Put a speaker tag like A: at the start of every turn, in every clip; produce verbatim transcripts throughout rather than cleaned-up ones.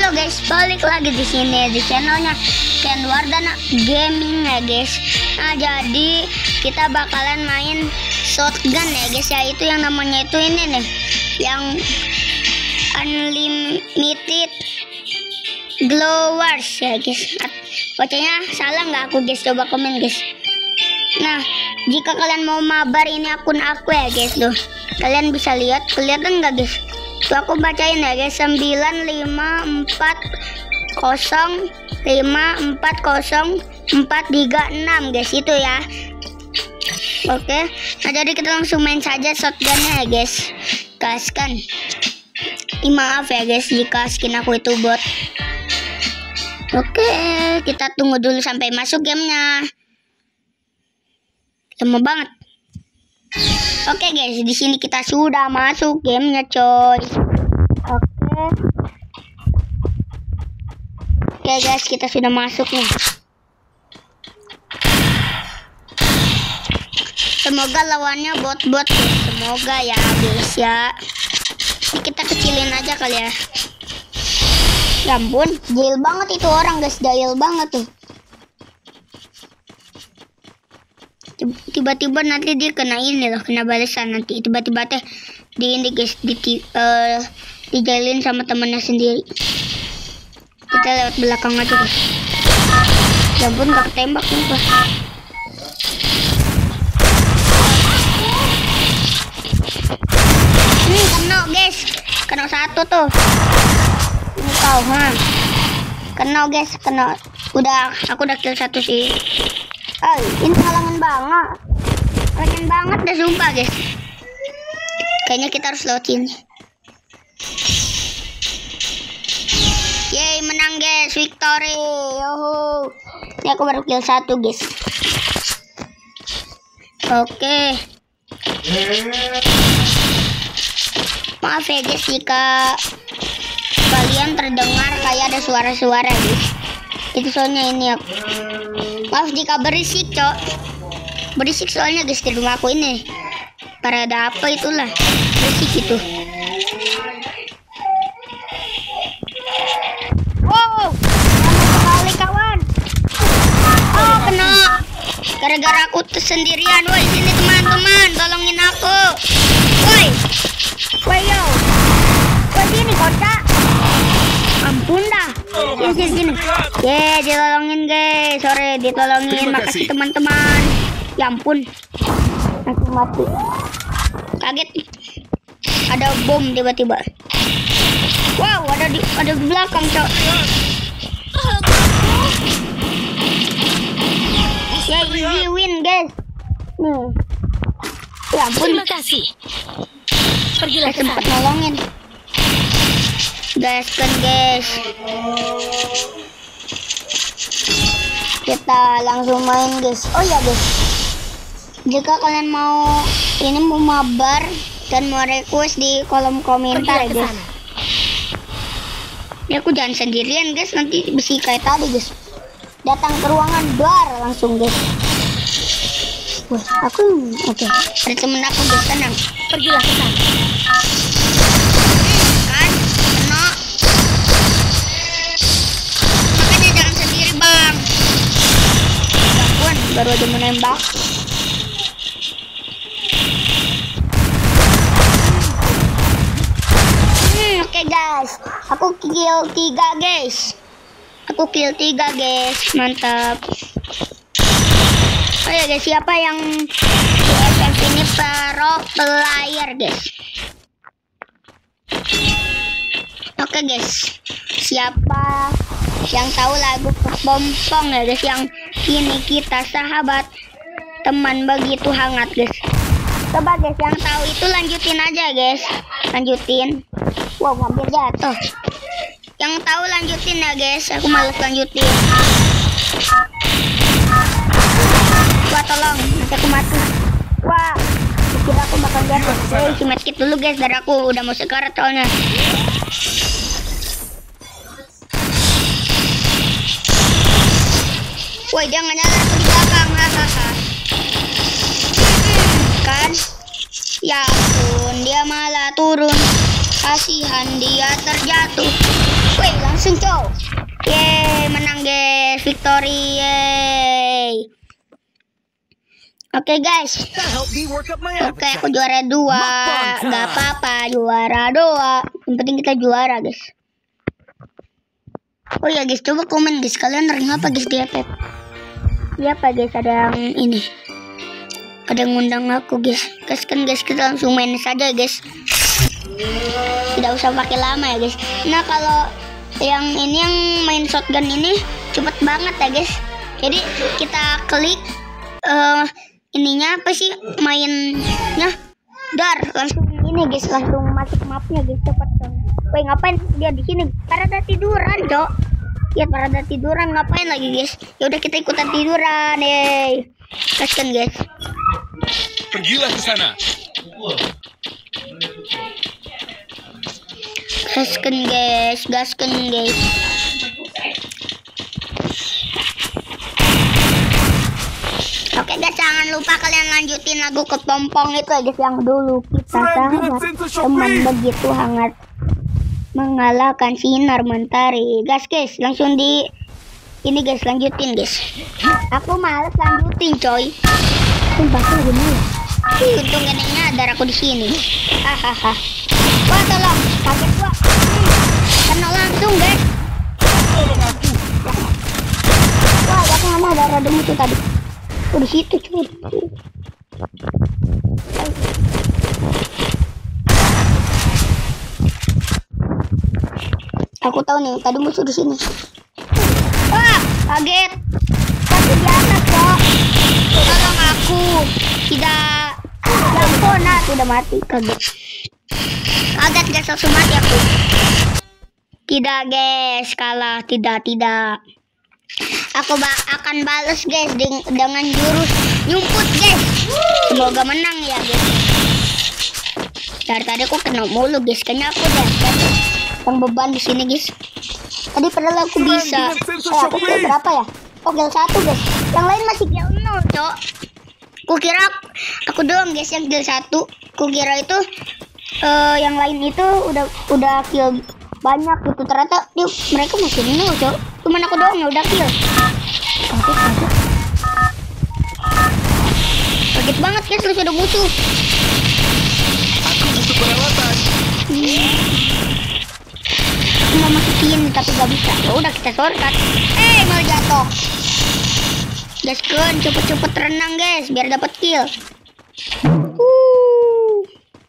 A: Halo guys, balik lagi di sini di channelnya Ken Wardana Gaming ya guys. Nah jadi kita bakalan main shotgun ya guys, ya itu yang namanya itu ini nih, yang unlimited glowers ya guys. Bacanya salah nggak aku guys, coba komen guys. Nah jika kalian mau mabar ini akun aku ya guys tuh, kalian bisa lihat, kelihatan nggak guys? Tuh aku bacain ya guys, sembilan lima empat nol lima empat nol empat tiga enam guys, itu ya. Oke, nah jadi kita langsung main saja shotgunnya ya guys. Gaskan. Ih, maaf ya guys jika skin aku itu bot. Oke, kita tunggu dulu sampai masuk gamenya. Lama banget. Oke guys, di sini kita sudah masuk gamenya coy. Oke. Oke guys, kita sudah masuk nih. Semoga lawannya bot-bot ya. Semoga ya guys ya. Ini kita kecilin aja kali ya. Ya ampun, jahil banget itu orang guys, jahil banget tuh. Tiba-tiba nanti dia kena ini loh, kena balasan nanti. Tiba-tiba teh di ini guys, di uh, dijailin sama temannya sendiri. Kita lewat belakang aja guys. Ya ampun, gak ketembak sumpah. Ini kena guys, kena satu tuh. Ini kau ha. Kena guys, kena. Udah, aku udah kill satu sih. Oh, ini halangan banget. Halangan banget dah sumpah guys. Kayaknya kita harus lewat sini. Yeay, menang guys, victory. Yoho. Ini aku baru kill satu guys. Oke. Maaf ya guys jika kalian terdengar kayak ada suara-suara guys. Itu soalnya ini aku. Maaf jika berisik cok. Berisik soalnya guys di rumah aku ini. Para ada apa itulah. Berisik itu. Wow, kali kawan. Oh kena. Gara-gara aku sendirian. Woi sini teman-teman, tolongin aku. Woi, woi yo. Woi sini kocak. Ampun dah. Sini sini sini. Ye, ditolongin guys. Sore ditolongin. Makasih teman-teman. Ya ampun. Aku mati. Kaget. Ada bom tiba-tiba. Wow, ada di ada di belakang, cok. Ya, easy win, guys. Nih. Ya ampun.
B: Terima kasih. Pergilah ke
A: sempat nolongin. Guys, kan guys. Kita langsung main guys. Oh ya guys, jika kalian mau ini mau mabar dan mau request di kolom komentar ya guys. Ini aku jangan sendirian guys, nanti besi kayak tadi guys. Datang ke ruangan bar langsung guys. Wah, aku oke. Okay. Ada temen aku guys, tenang.
B: Pergilah ke sana.
A: Kan, kena. Makanya jangan sendiri bang. Ampun, baru aja menembak. Hmm, oke okay guys, aku kill tiga guys. Aku kill tiga guys, mantap. Oh ya guys, siapa yang di S M ini pro player guys? Oke okay guys, siapa yang tahu lagu Kepompong ya guys, yang kini kita sahabat teman begitu hangat guys. Coba guys yang tahu itu lanjutin aja guys, lanjutin. Wow, hampir jatuh. Yang tahu lanjutin ya guys, aku males lanjutin. Wah tolong, nanti aku mati. Wah, kira aku bakal jatuh. Eh, isi medkit dulu guys, dari aku udah mau sekarat soalnya. Woi, jangan nyala aku di belakang, hahaha. Kan? Ya ampun, dia malah turun. Kasihan dia terjatuh. Wih, langsung cow. Yeay, menang guys. Victory, yeay. Oke guys. Oke, aku juara dua. Gak apa-apa, juara dua. Yang penting kita juara guys. Oh ya guys, coba komen guys. Kalian rank apa guys di F F? Iya apa guys, ada yang ini. Ada yang ngundang aku guys. Guys kan guys, kita langsung main saja guys. Tidak usah pakai lama ya guys. Nah kalau yang ini yang main shotgun ini cepet banget ya guys. Jadi kita klik uh, ininya apa sih mainnya, dar langsung ini guys, langsung masuk mapnya guys, cepet dong. Woi ngapain dia di sini? Parada tiduran cok. Ya parada tiduran ngapain lagi guys? Ya udah kita ikutan tiduran deh. Gaskan guys.
C: Pergilah ke sana.
A: Gaskan guys, gaskan guys. Oke guys, jangan lupa kalian lanjutin lagu Kepompong itu ya guys, yang dulu kita sahabat teman begitu hangat mengalahkan sinar mentari. Gas guys, langsung di ini guys, lanjutin guys. Aku males lanjutin coy. Sumpah aku lagi males. Ih, untung gak nyadar aku di sini. Hahaha. Wah tolong, kaget gua. Kena langsung guys. Wah, aku nggak mau darah demi itu tadi. Oh di situ cuy. Aku tahu nih, tadi musuh di sini. Wah, kaget. Tapi di atas kok. Tolong aku. Tidak. Ampun, nah, sudah mati. Kaget. Kaget guys, langsung mati aku. Tidak guys, kalah. Tidak, tidak. Aku ba akan balas guys dengan jurus nyumput guys. Semoga menang ya guys. Dari tadi aku kena mulu guys, kayaknya aku deh yang beban di sini guys. Tadi padahal aku bisa. Eh aku kill berapa ya? Oh kill satu guys. Yang lain masih kill nol cok. Kukira aku doang guys yang kill satu. Kukira itu uh, yang lain itu udah udah kill banyak gitu. Ternyata yuk, mereka masih nol cok. Cuman aku doang yang udah kill. Kaget kaget. Kaget banget guys, terus ada musuh.
C: Aku butuh perawatan.
A: Hmm. Aku mau masukin tapi gak bisa. Ya udah kita shortcut. Eh malah jatuh. Guys kan cepet-cepet renang guys biar dapat kill. Uh.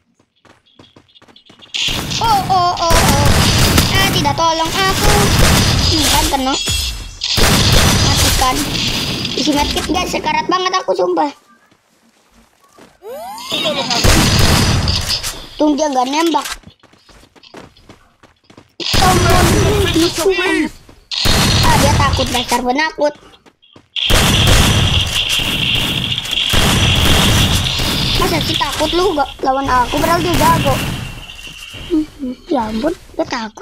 A: Oh oh oh oh. Ah tidak tolong aku. Ini kan kena. Matikan. Isi medkit guys, sekarat banget aku sumpah. Tung dia gak nembak. Ah dia takut, dasar penakut. Masa sih takut lu gak lawan aku, padahal dia jago. Hmm, ya ampun, dia takut.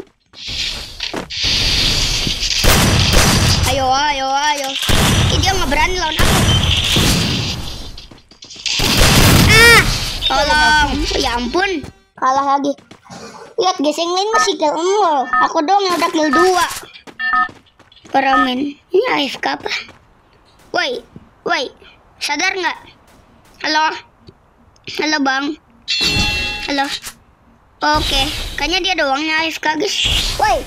A: Ayo, ayo, ayo. Ih, dia nggak berani lawan aku. Ah, tolong. Ya ampun, kalah lagi. Lihat guys, yang lain masih kill nol. Aku dong yang udah kill dua. Paramen, ini A F K apa? Woi, woi, sadar nggak? Halo, halo bang. Halo. Oke, kayaknya dia doang yang A F K guys. Woi.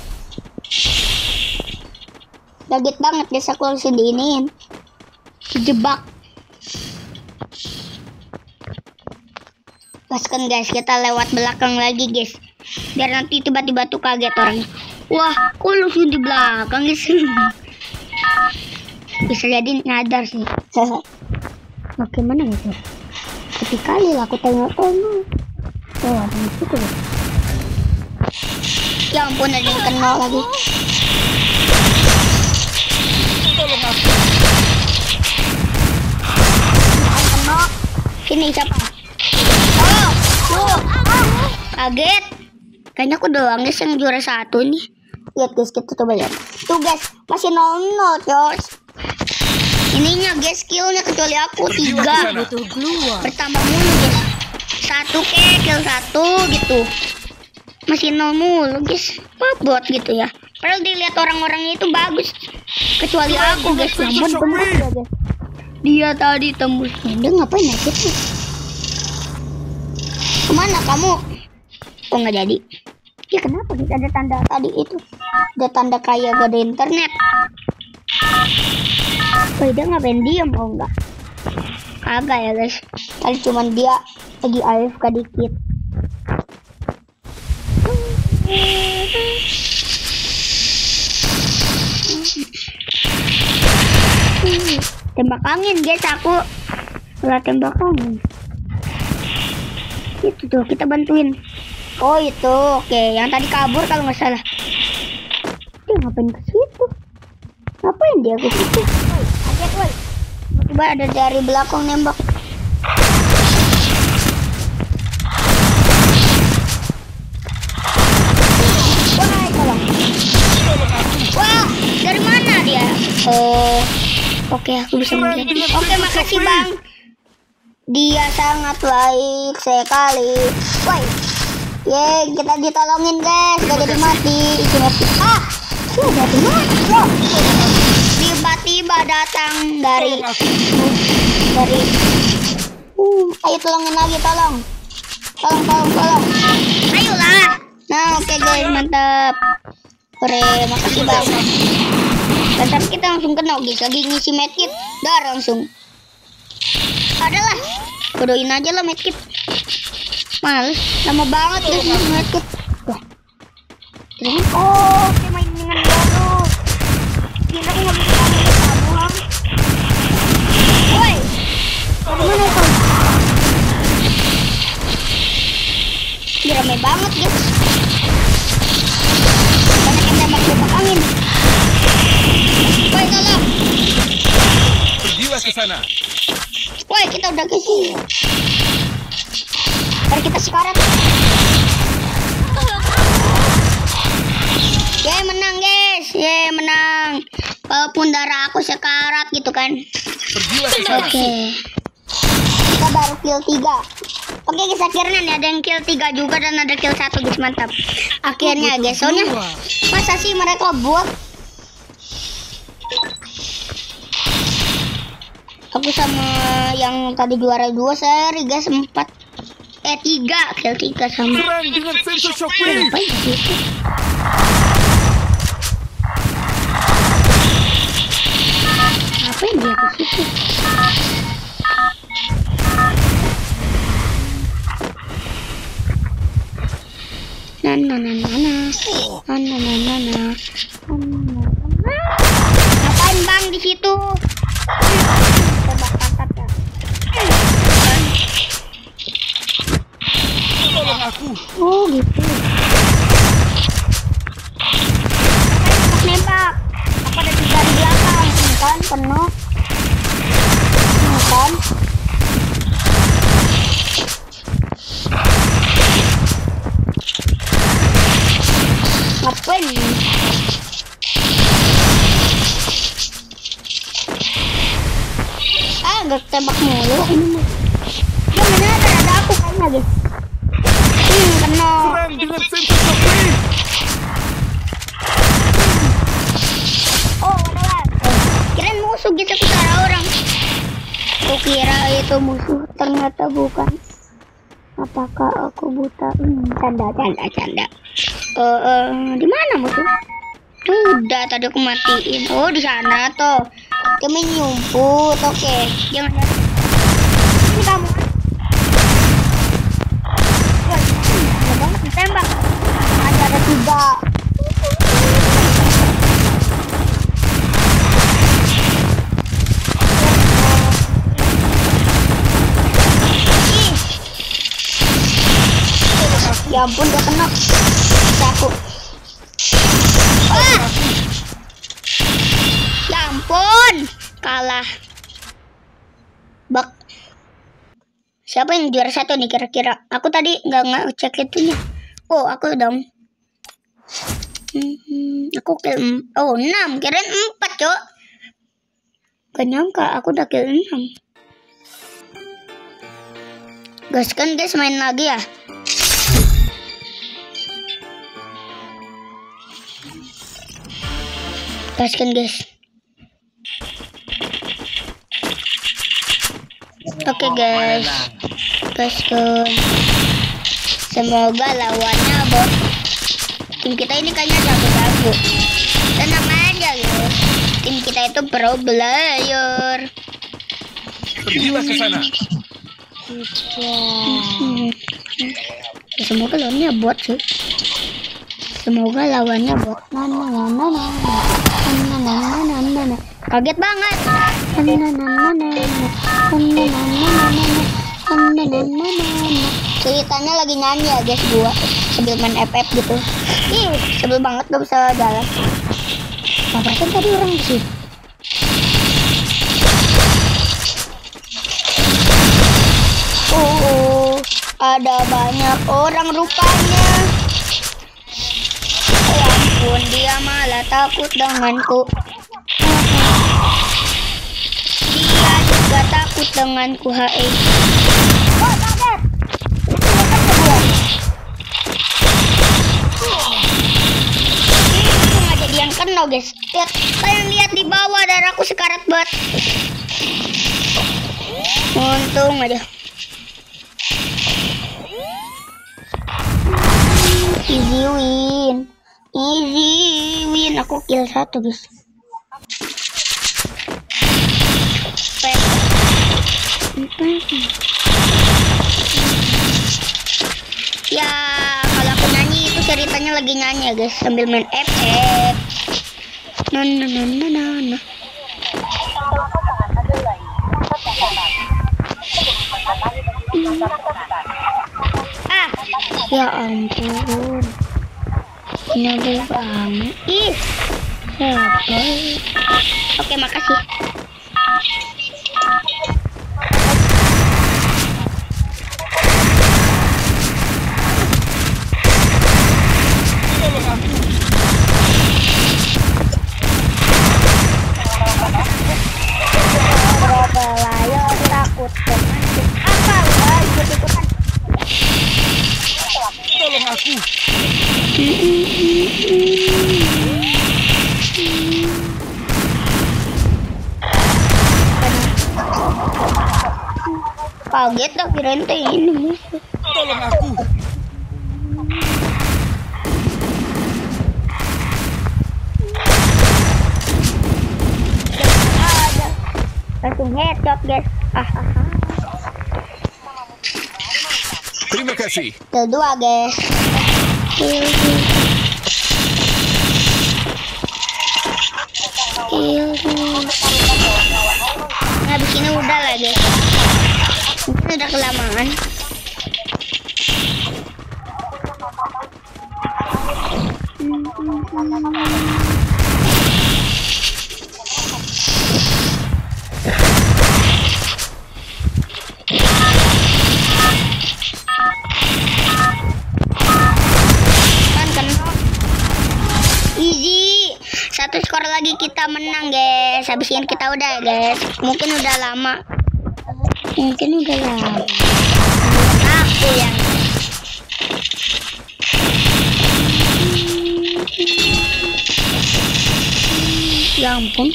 A: Kaget banget guys, aku harus diinin. Dijebak. Paskan guys, kita lewat belakang lagi guys. Biar nanti tiba-tiba tuh kaget orang. Wah, kok langsung di belakang guys. Bisa jadi nyadar sih. Bagaimana gitu? Ketika kali lah aku tengok. Oh, oh ada musuh tuh. Ya ampun, ada yang kena lagi.
C: Tolong aku.
A: Kena. Sini siapa? Oh, tuh. Kaget. Kayaknya aku doang guys yang juara satu nih. Lihat guys, kita coba lihat. Tuh guys, masih nol nol guys. Ininya guys, skillnya kecuali aku tiga. Bertambah mulu guys. Satu ke kill satu gitu. masih nol mulu guys. Apa bot gitu ya? Padahal dilihat orang-orangnya itu bagus. Kecuali aku guys. Namun tembus ya guys. Dia tadi tembus. Dia ngapain naik itu? Kemana kamu? Oh nggak jadi. Ya kenapa guys ada tanda tadi itu? Ada tanda kayak gak ada internet. Oh dia ngapain diem? Oh enggak. Kagak ya guys. Tadi cuman dia lagi A F K dikit. Tembak angin guys, aku ulah tembak angin. Itu tuh kita bantuin. Oh itu oke, yang tadi kabur kalau nggak salah. Dia ngapain ke situ? Ngapain dia ke situ? Kaget woi. Tiba ada dari belakang nembak. Wah, tolong. Wah, dari mana dia? Oh. Oke, aku bisa melihat. Oke, makasih bang. Dia sangat baik sekali. Woi, ye kita ditolongin guys. Gak jadi mati. mati. Ah, sudah mati. Loh. Tiba-tiba datang dari dari. Uh, ayo tolongin lagi, tolong. Tolong, tolong, tolong. Ayolah. Nah, oke guys, mantap. Keren, makasih bang. Dan kita langsung kena guys, lagi ngisi medkit, dar langsung. Adalah, bodohin aja lah medkit. Males, lama banget guys ngisi medkit. Wah, oh, oke main dengan bonus. Gila aku nggak bisa main kamu. Woi, mana itu? Ini rame banget guys. Banyak yang tembak-tembak angin. Woi, tolong.
C: Pergilah ke sana.
A: Woi, kita udah ke sini. Mari kita sekarat. Yeay, menang guys. Yeay, menang. Walaupun darah aku sekarat gitu kan.
C: Pergilah ke sana.
A: Oke. Kita baru kill tiga. Oke guys, akhirnya nih ada yang kill tiga juga dan ada kill satu guys, mantap. Akhirnya guys, soalnya masa sih mereka buat. Aku sama yang tadi juara dua seri guys, empat eh tiga kill tiga sama.
C: Serang dengan sensor shockwave.
A: Ngapain di situ? Ngapain dia ke situ? Na na na na na na na na na na. Ngapain bang di situ? Tembak pantat ya.
C: Tolong aku.
A: Oh gitu. Nembak. Apa ada tiga di belakang? Ini kan penuh. Ini kan. Ngapain? Ah, gak tembak mulu. Ini dia mana ada ada aku kan lagi. Hmm, kena.
C: Serang dengan sensor shockwave.
A: Oh, ada lagi. Kirain musuh gitu, aku kira orang. Aku kira itu musuh, ternyata bukan. Apakah aku buta? Hmm, canda, canda, canda. Eh, uh, uh, di mana musuh? Udah tadi aku matiin. Oh, di sana tuh. Kami nyumput. Oke, jangan. Ini kamu. Wah, ada banget ditembak. Ada ada tiga. Ya ampun, gak kena. Bisa aku. Wah. Ya ampun, kalah. Bak. Siapa yang juara satu nih kira-kira? Aku tadi nggak ngecek itunya. Oh, aku dong. Hmm, aku kill. Oh, enam. Kirain empat, Cok. Gak nyangka aku udah kill enam. Gas kan guys, main lagi ya. Gaskan guys. Oke guys, gaskan. Semoga lawannya bot. Tim kita ini kayaknya jago-jago. Tenang aja guys. Tim kita itu pro player.
C: Pergilah ke sana.
A: Hmm. Semoga lawannya bot sih. Semoga lawannya bot. Nana nana nana nana nana nana. Kaget banget. Nana nana nana nana nana nana nana. Ceritanya lagi nyanyi ya guys gua sambil main F F gitu. Ih, sebel banget gak bisa jalan. Apa kan tadi orang di sini? Oh, ada banyak orang rupanya. Ya ampun, dia malah takut denganku. Dia juga takut denganku, hai. Oh, kaget. Ini nggak jadi yang kena, guys. Lihat, kalian lihat di bawah darahku sekarat banget. Untung aja. Easy win, easy win. Aku kill satu guys. Ya kalau aku nyanyi itu ceritanya lagi nyanyi ya guys sambil main F F. No no no no no no. Ah, ya ampun. Nyebel banget. Ih, sebel. Oke, makasih. Berapa takut temanku. Apa lah ikut-ikutan.
C: Tolong aku. Kaget dah kirain teh ini musuh. Tolong aku.
A: Ada. Langsung headshot guys. Ah, ah, ah.
C: Terima kasih.
A: Kedua guys. Habis ini udah lah guys. Ini udah kelamaan. Easy, satu skor lagi kita menang guys. Habis ini kita udah ya guys. Mungkin udah lama. Mungkin udah lama. Aku yang. Ya ampun.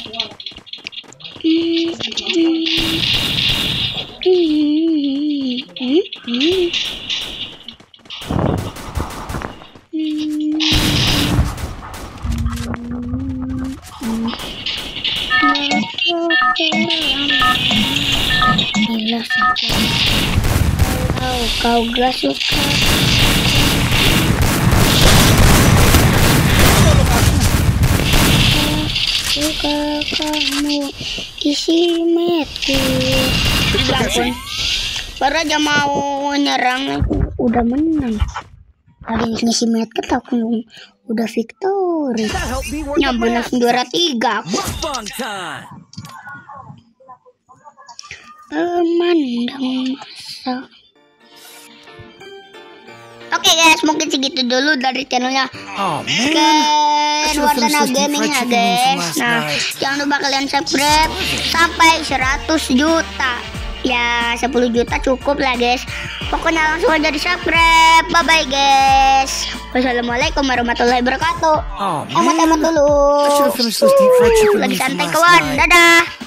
A: Gila saja. Kau, kau gak suka. Suka kamu isi mati.
C: Terima kasih.
A: Baru aja mau nyerang udah menang. Tadi ngisi medkit aku udah victory. Nyambung langsung juara tiga. Memandang masa. Oke guys, mungkin segitu dulu dari channelnya Ken Wardana Gaming ya guys. Nah, jangan lupa kalian subscribe sampai seratus juta. Ya, sepuluh juta cukup lah guys. Pokoknya langsung aja di subscribe. Bye bye guys. Wassalamualaikum warahmatullahi wabarakatuh.
D: Oh,
A: Emot-emot
D: man.
A: dulu.
D: I should have finished those deep fried chicken
A: Lagi
D: wings from
A: santai
D: last
A: kawan.
D: night.
A: Dadah.